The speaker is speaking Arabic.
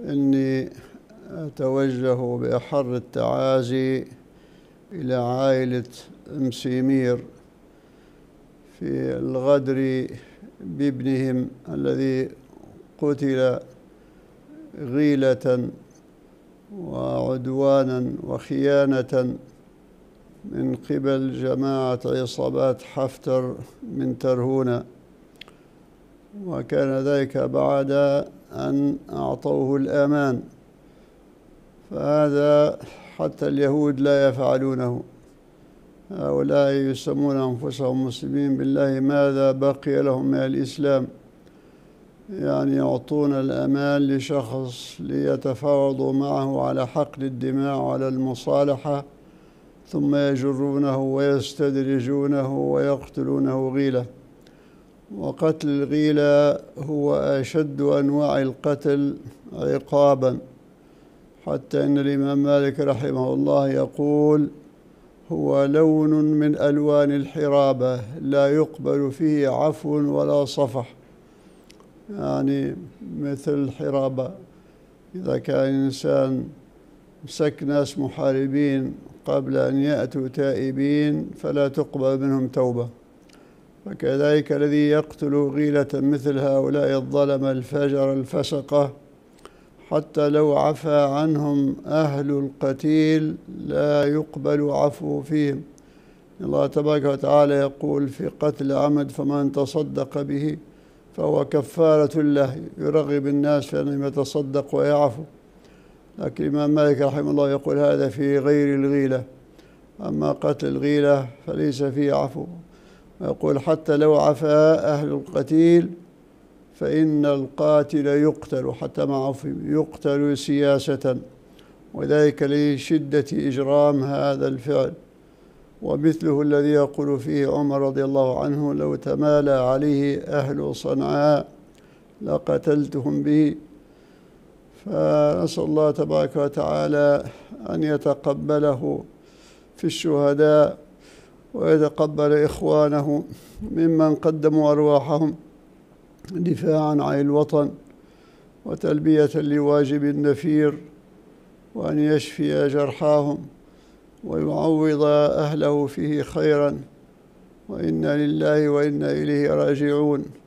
إني أتوجه بأحر التعازي إلى عائلة مسيمير في الغدر بابنهم الذي قتل غيلة وعدوانا وخيانة من قبل جماعة عصابات حفتر من ترهونة، وكان ذلك بعد أن أعطوه الأمان. فهذا حتى اليهود لا يفعلونه. هؤلاء يسمون أنفسهم مسلمين، بالله ماذا بقي لهم من الإسلام؟ يعني يعطون الأمان لشخص ليتفاوضوا معه على حقن الدماء وعلى المصالحة، ثم يجرونه ويستدرجونه ويقتلونه غيلة. وقتل الغيلة هو أشد أنواع القتل عقابا، حتى إن الإمام مالك رحمه الله يقول: هو لون من ألوان الحرابة لا يقبل فيه عفو ولا صفح. يعني مثل الحرابة، إذا كان الإنسان مسك ناس محاربين قبل أن يأتوا تائبين فلا تقبل منهم توبة، فكذلك الذي يقتل غيلة مثل هؤلاء الظلمة الفجر الفسقة حتى لو عفى عنهم أهل القتيل لا يقبل عفو فيهم. الله تبارك وتعالى يقول في قتل عمد: فمن تصدق به فهو كفارة له، يرغب الناس في أن يتصدق ويعفو. لكن الإمام مالك رحمه الله يقول هذا في غير الغيلة، أما قتل الغيلة فليس فيه عفو. ويقول حتى لو عفى أهل القتيل فإن القاتل يقتل حتى مع عفوهم، يقتل سياسة، وذلك لشدة إجرام هذا الفعل. ومثله الذي يقول فيه عمر رضي الله عنه: لو تمالى عليه أهل صنعاء لقتلتهم به. فنسأل الله تبارك وتعالى أن يتقبله في الشهداء، ويتقبل إخوانه ممن قدموا أرواحهم دفاعا عن الوطن وتلبية لواجب النفير، وأن يشفي جرحاهم ويعوض أهله فيه خيرا، وإنا لله وإنا إليه راجعون.